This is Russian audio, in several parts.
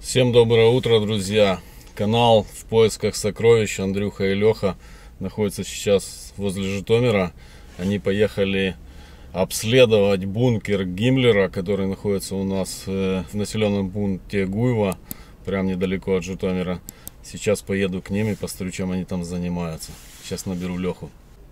Всем доброе утро, друзья! Канал «В поисках сокровищ». Андрюха и Леха находятся сейчас возле Житомира. Они поехали обследовать бункер Гиммлера, который находится у нас в населенном пункте Гуево, прям недалеко от Житомира. Сейчас поеду к ним и посмотрю, чем они там занимаются. Сейчас наберу Леху.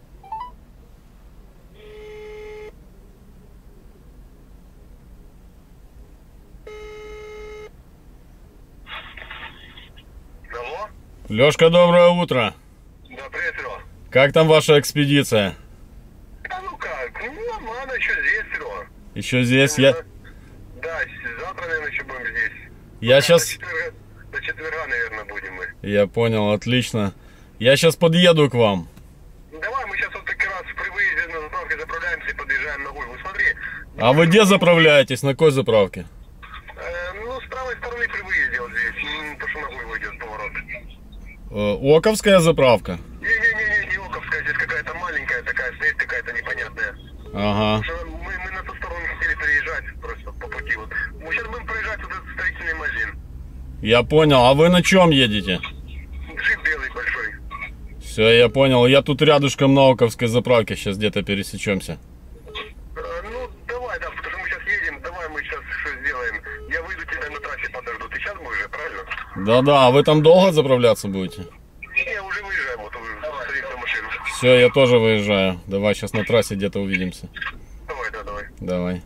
Лешка, доброе утро. Да, привет, Серега. Как там ваша экспедиция? Да ну как, ну нормально, еще здесь, Серега. Еще здесь? Да, завтра, наверное, еще будем здесь. Я сейчас... До четверга, наверное, будем мы. Я понял, отлично. Я сейчас подъеду к вам. Давай, мы сейчас вот как раз при выезде на заправке заправляемся и подъезжаем на Гуево. Смотри. А вы где заправляетесь? На какой заправке? Ну, с правой стороны при выезде вот здесь. Потому что на Гуево идет поворот. Оковская заправка? Не Оковская, здесь какая-то маленькая такая, стоит какая-то непонятная. Ага. Мы на ту сторону хотели переезжать просто по пути. Вот. Мы сейчас будем проезжать вот этот строительный магазин. Я понял. А вы на чем едете? Джип белый большой. Все, я понял. Я тут рядышком на Оковской заправке. Сейчас где-то пересечемся. Ну, давай, да, потому что мы сейчас едем. Давай мы сейчас что сделаем. Я выйду, тебя на трассе подожду. Ты сейчас будешь же, правильно? Да-да. А вы там долго заправляться будете? Не, уже выезжаем. Вот уже садимся в машину. Все, я тоже выезжаю. Давай, сейчас на трассе где-то увидимся. Давай, да, давай. Давай.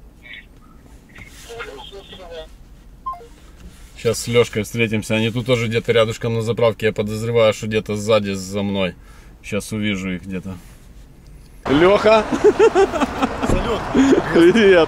Сейчас с Лешкой встретимся. Они тут тоже где-то рядышком на заправке. Я подозреваю, что где-то сзади за мной. Сейчас увижу их где-то. Леха! Салют! Привет!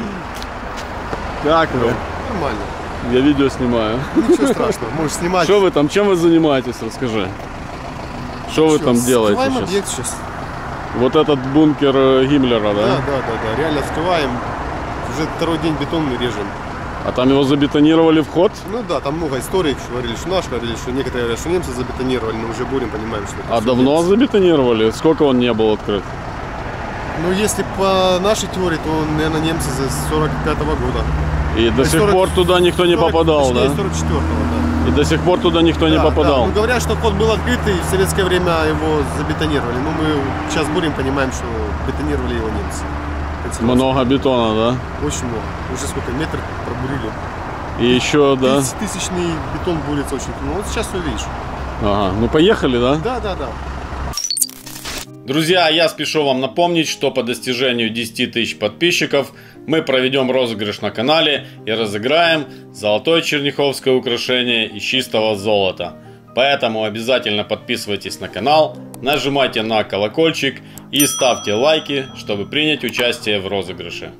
Как вы? Нормально. Я видео снимаю. Ничего страшного, можешь снимать. Что вы там? Чем вы занимаетесь? Расскажи. Что вы там делаете Открываем сейчас? объект сейчас. Вот этот бункер Гиммлера, да? Да. Реально открываем. Уже второй день бетон мы режем. А там его забетонировали вход? Ну да, там много историй, что говорили, что наш, говорили, что некоторые говорят, что немцы забетонировали, но уже будем понимаем, что это. А давно немцы. забетонировали? Сколько он не был открыт? Ну если по нашей теории, то, наверное, немцы за 45-го года. И до сих пор туда никто не попадал, точнее, да? 44-го, да. И до сих пор туда никто не попадал. Да. Ну, говорят, что вход был открытый, в советское время его забетонировали. Но мы сейчас будем понимаем, что бетонировали его немцы. Много бетона, да? Очень много. Уже сколько, метр пробурили. И еще, да? 30-тысячный бетон бурится очень. Ну вот сейчас увидишь. Ага, ну поехали, да? Да. Друзья, я спешу вам напомнить, что по достижению 10 тысяч подписчиков мы проведем розыгрыш на канале и разыграем золотое черняховское украшение из чистого золота. Поэтому обязательно подписывайтесь на канал, нажимайте на колокольчик и ставьте лайки, чтобы принять участие в розыгрыше.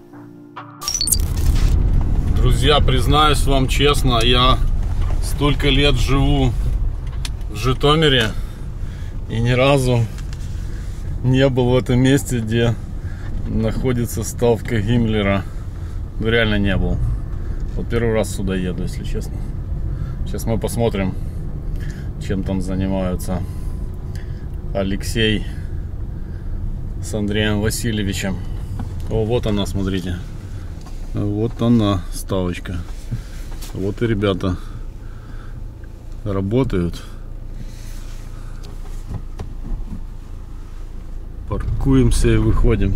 Друзья, признаюсь вам честно, я столько лет живу в Житомире и ни разу не был в этом месте, где находится ставка Гиммлера. Ну, реально не был. Вот первый раз сюда еду, если честно. Сейчас мы посмотрим, чем там занимаются Алексей с Андреем Васильевичем. О, вот она, смотрите. Вот она, ставочка. Вот и ребята работают. Паркуемся и выходим.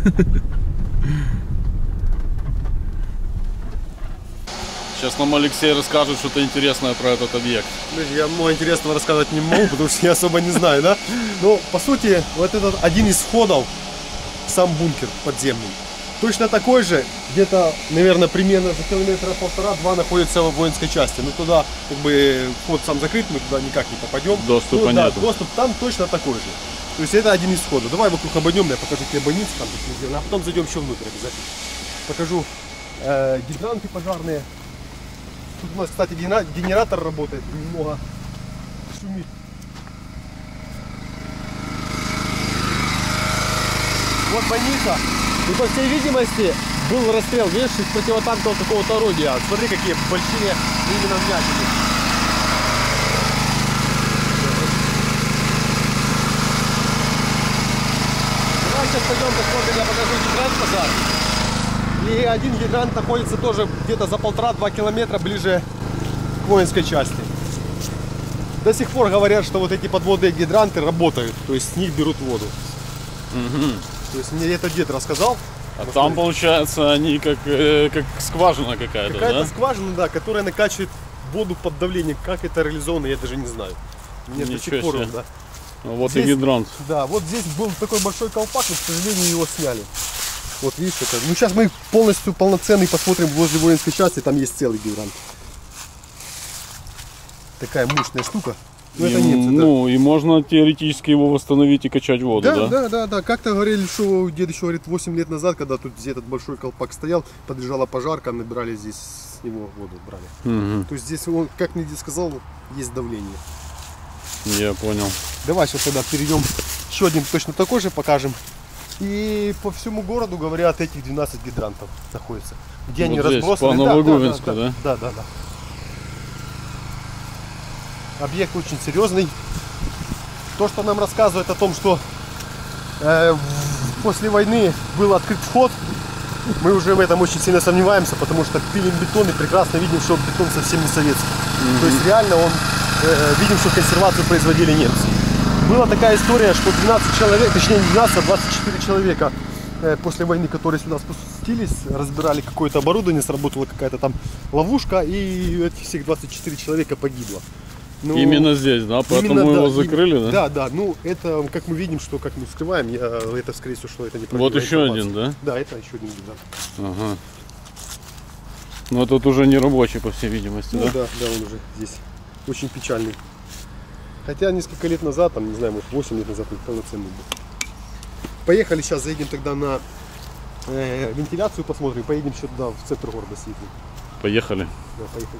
Сейчас нам Алексей расскажет что-то интересное про этот объект. Я много интересного рассказывать не могу, потому что я особо не знаю, да? Но по сути, вот этот один из входов в сам бункер подземный. Точно такой же, где-то, наверное, примерно за километра 1,5-2 находится в воинской части. Но туда, как бы, вход сам закрыт, мы туда никак не попадем. Доступа да, нету. доступ там точно такой же. То есть это один из входов. Давай вокруг обойдем, я покажу тебе больницы там, а потом зайдем еще внутрь обязательно. Покажу гидранты пожарные. Тут у нас, кстати, генератор работает, немного шумит. Вот больница. И по всей видимости был расстрел, видишь, из противотанкового какого-то орудия. Смотри, какие большие именно вмятины. Давай сейчас пойдем посмотрим, я покажу гидрант пожарный. И один гидрант находится тоже где-то за 1,5-2 километра ближе к воинской части. До сих пор говорят, что вот эти подводные гидранты работают, то есть с них берут воду. Угу. То есть мне это дед рассказал. А там, получается, они как скважина какая-то, Какая-то да? скважина, да, которая накачивает воду под давлением. Как это реализовано, я даже не знаю. Мне до сих пор, себе. да. Вот Здесь, и гидрант. Да, вот здесь был такой большой колпак, но, к сожалению, его сняли. Вот видишь это. Ну сейчас мы полностью полноценный посмотрим возле воинской части, там есть целый гидрант. Такая мощная штука. Но это нет, Ну и можно теоретически его восстановить и качать воду, да? Да. Как-то говорили, что дед еще говорит 8 лет назад, когда тут этот большой колпак стоял, подъезжала пожарка, набирали здесь с него воду, брали. Угу. То есть здесь, он, как мне дед сказал, есть давление. Я понял. Давай сейчас тогда перейдем, еще один точно такой же покажем. И по всему городу, говорят, этих 12 гидрантов находятся. Где Вот они здесь, разбросаны. по Новогубинску, да? Да. Объект очень серьезный. То, что нам рассказывает о том, что после войны был открыт вход, мы уже в этом очень сильно сомневаемся, потому что пилим бетон и прекрасно видим, что бетон совсем не советский. То есть реально видим, что консервацию производили немцы. Была такая история, что 12 человек, точнее не 12, а 24 человека после войны, которые сюда спустились, разбирали какое-то оборудование, сработала какая-то там ловушка, и этих всех 24 человека погибло. Ну, Именно здесь, да? Поэтому его закрыли, да? Да. Ну, это, как мы видим, что, как мы скрываем, это, скорее всего, что это не Вот еще один, да? Да, это еще один гидрант. Ага. Но тут уже не рабочий, по всей видимости, Ну, да? да, он уже здесь очень печальный. Хотя несколько лет назад, там, не знаю, может 8 лет назад он полноценный был. Поехали, сейчас заедем тогда на вентиляцию, посмотрим. Поедем еще туда, в центр города съездим. Поехали. Да, поехали.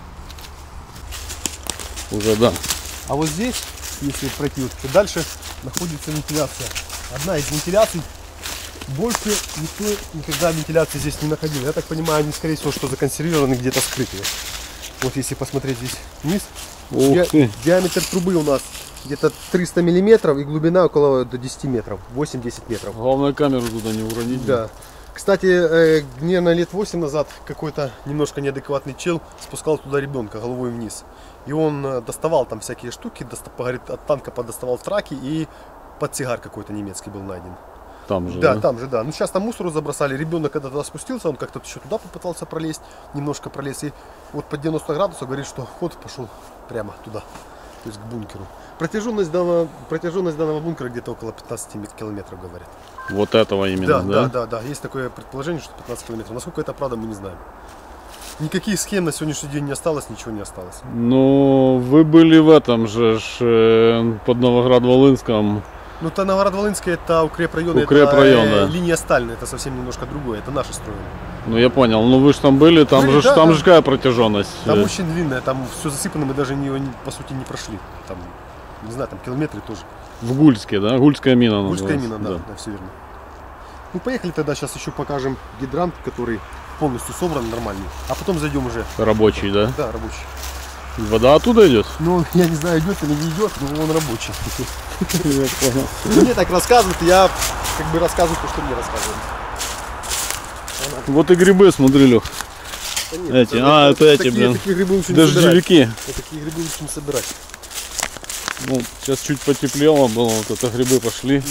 Уже да. А вот здесь, если пройти вот дальше, находится вентиляция. Одна из вентиляций. Больше никто никогда вентиляции здесь не находил. Я так понимаю, они, скорее всего, что законсервированы, где-то скрытые. Вот если посмотреть здесь вниз, Ух ты. диаметр трубы у нас где-то 300 миллиметров и глубина около до 10 метров, 8-10 метров. Главное камеру туда не уронить. Да. Кстати, наверное, лет 8 назад какой-то немножко неадекватный чел спускал туда ребенка головой вниз. И он доставал там всякие штуки, говорит, от танка подоставал траки, и портсигар какой-то немецкий был найден. Там же, Да, там же, да. Ну сейчас там мусору забросали. Ребенок когда туда спустился, он как-то еще туда попытался пролезть, немножко пролез. И вот по 90 градусов говорит, что ход пошел прямо туда, то есть к бункеру. Протяженность данного бункера где-то около 15 километров, говорят. Вот этого именно, да? Да. Есть такое предположение, что 15 километров. Насколько это правда, мы не знаем. Никаких схем на сегодняшний день не осталось, ничего не осталось. Ну, вы были в этом же, под Новоград-Волынском. Ну, то Новоград-Волынский это укрепрайон, Укрепрайон, это да. линия стальная, это совсем немножко другое, это наши строили. Ну, я понял. Ну, вы же там были, там Были, же да, там да. же какая протяженность? Там очень длинная, там все засыпано, мы даже по сути не прошли. Там, не знаю, там километры тоже. В Гульске, да? Гульская мина Гульская называется. мина, да, все верно. Ну, поехали тогда, сейчас еще покажем гидрант, который полностью собран, нормальный. А потом зайдем уже. Рабочий, да? Да, рабочий. Вода оттуда идет? Ну, я не знаю, идет или не идет, но он рабочий. Я понял. Мне так рассказывают, я как бы рассказываю то, что мне рассказывают. Вот и грибы, смотри, Лех. Да нет, это эти, блин, такие грибы лучше не собирать. дождевики. Такие грибы лучше не собирать. Ну, сейчас чуть потеплело было, вот это грибы пошли.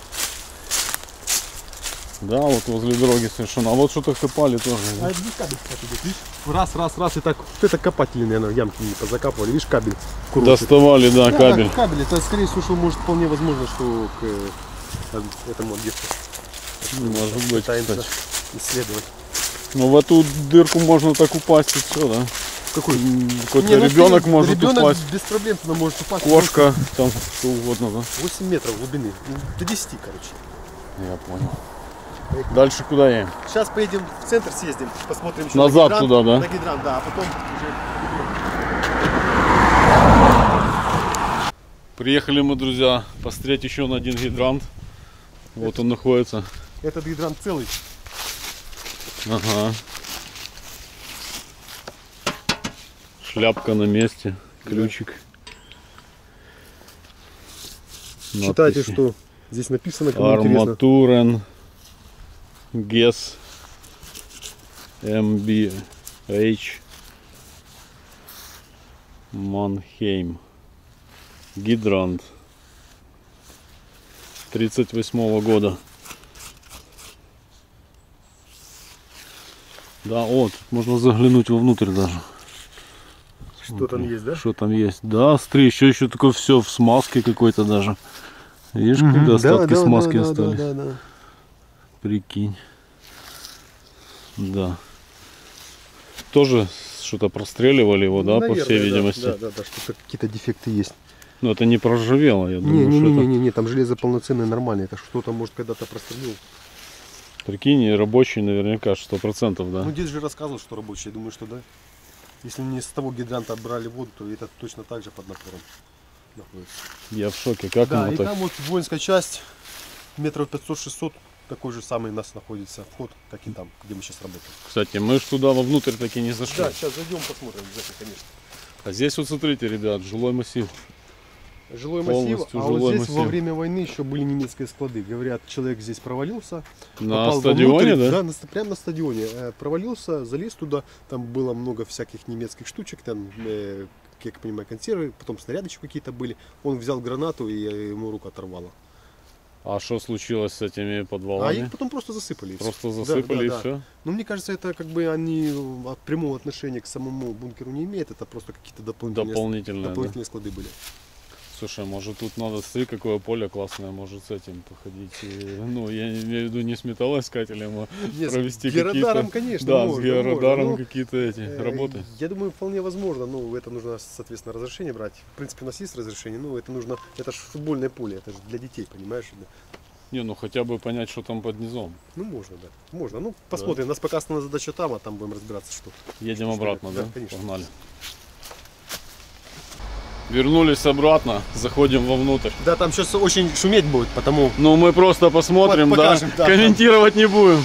Да, вот возле дороги совершенно. А вот что-то копали тоже. А это здесь кабель, кстати, идет, видишь? Раз, и так. Вот это копатели, наверное, ямки не позакапывали. Видишь, кабель. Доставали, да, кабель. Да, кабель. Это, скорее всего, что может вполне возможно, что к этому объекту. Может быть, Пытаемся кстати. исследовать. Ну, в эту дырку можно так упасть и все, да? Какой? Какой-то ребенок может ребенок упасть. без проблем туда может упасть. Кошка, там что угодно, да? 8 метров глубины. До 10, короче. Я понял. Дальше куда едем? Сейчас поедем в центр, съездим, посмотрим еще Назад на гидрант, туда, да? На гидрант, да, а потом уже... Приехали мы, друзья, посмотреть еще на один гидрант. Вот он находится. Этот гидрант целый. Ага. Шляпка на месте, ключик. Читайте, Надписи. что здесь написано, кому интересно. Арматурен ГЕС МБХ Манхейм. Гидрант. 38-го года. Да, вот, можно заглянуть вовнутрь даже. Что там есть, да? Что там есть? Да, смотри, еще такое все в смазке какой-то даже. Видишь, когда остатки смазки остались? Да. Прикинь. Да. Тоже что-то простреливали его, да, наверное, по всей видимости. Да, что-то какие-то дефекты есть. Но это не проржавело, я думаю, Не, там железо полноценное, нормальное. Это что-то, может, когда-то прострелил. Прикинь, рабочий наверняка 100%, да. Ну, дед же рассказывал, что рабочий, я думаю, что да. Если не с того гидранта отбрали воду, то это точно так же под напором находится. Я в шоке, как да, оно и так? там вот воинская часть, метров 500-600, такой же самый у нас находится вход, как и там, где мы сейчас работаем. Кстати, мы ж туда вовнутрь таки не зашли. Да, сейчас зайдем, посмотрим, обязательно, конечно. А здесь вот смотрите, ребят, жилой массив. Жилой массив, а жилой вот здесь массив. во время войны еще были немецкие склады. Говорят, человек здесь провалился. На стадионе, вовнутрь, да? Да, прямо на стадионе. Провалился, залез туда, там было много всяких немецких штучек, там, как я понимаю, консервы, потом снаряды еще какие-то были. Он взял гранату, и ему руку оторвало. А что случилось с этими подвалами? А их потом просто засыпали. Просто засыпали и да. все? Но мне кажется, это как бы они от прямого отношения к самому бункеру не имеют. Это просто какие-то дополнительные склады были. Слушай, может тут надо, смотри, какое поле классное, может с этим походить. Ну, я имею в виду не с металлоискателем, а нет, провести с георадаром, конечно. Да, можно, с георадаром можно. Какие-то эти работы. Я думаю, вполне возможно. Ну, это нужно, соответственно, разрешение брать. В принципе, у нас есть разрешение, но это нужно. Это же футбольное поле, это же для детей, понимаешь? Не, ну хотя бы понять, что там под низом. Ну, можно, да. Можно. Ну, посмотрим. У нас пока основная задача там, а там будем разбираться, что. Едем обратно, да? Конечно. Погнали. Вернулись обратно, заходим вовнутрь. Да, там сейчас очень шуметь будет, потому... Ну, мы просто посмотрим, покажем, да, комментировать не будем.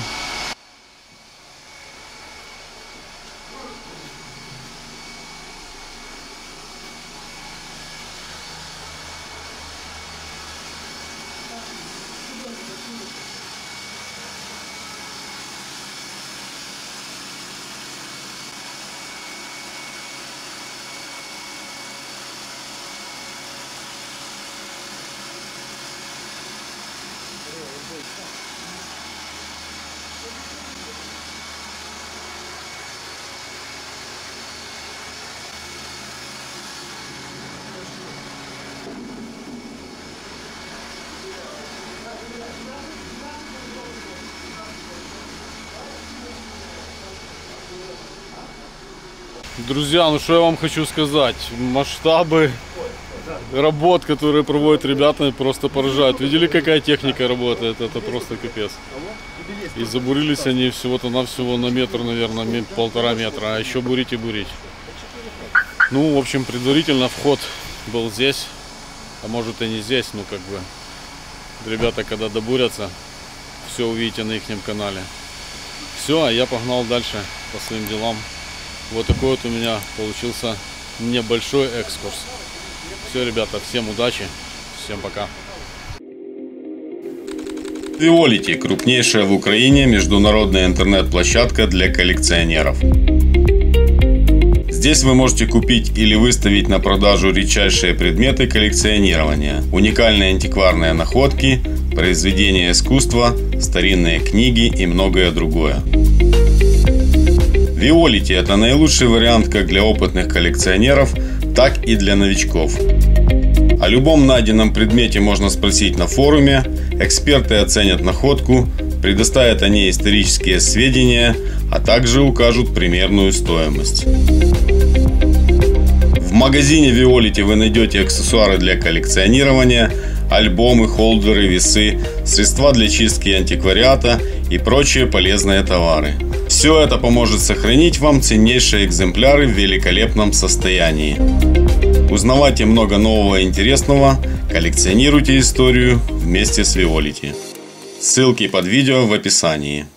Друзья, ну что я вам хочу сказать, масштабы работ, которые проводят ребята, просто поражают. Видели, какая техника работает? Это просто капец. И забурились они всего-то навсего на метр, наверное, 1,5 метра, а еще бурить и бурить. Ну, в общем, предварительно вход был здесь, а может и не здесь, ну как бы. Ребята, когда добурятся, все увидите на их канале. Все, а я погнал дальше по своим делам. Вот такой вот у меня получился небольшой экскурс. Все, ребята, всем удачи, всем пока. Виолити – крупнейшая в Украине международная интернет-площадка для коллекционеров. Здесь вы можете купить или выставить на продажу редчайшие предметы коллекционирования, уникальные антикварные находки, произведения искусства, старинные книги и многое другое. Виолити – это наилучший вариант как для опытных коллекционеров, так и для новичков. О любом найденном предмете можно спросить на форуме, эксперты оценят находку, предоставят о ней исторические сведения, а также укажут примерную стоимость. В магазине Виолити вы найдете аксессуары для коллекционирования, альбомы, холдеры, весы, средства для чистки антиквариата и прочие полезные товары. Все это поможет сохранить вам ценнейшие экземпляры в великолепном состоянии. Узнавайте много нового и интересного, коллекционируйте историю вместе с Виолити. Ссылки под видео в описании.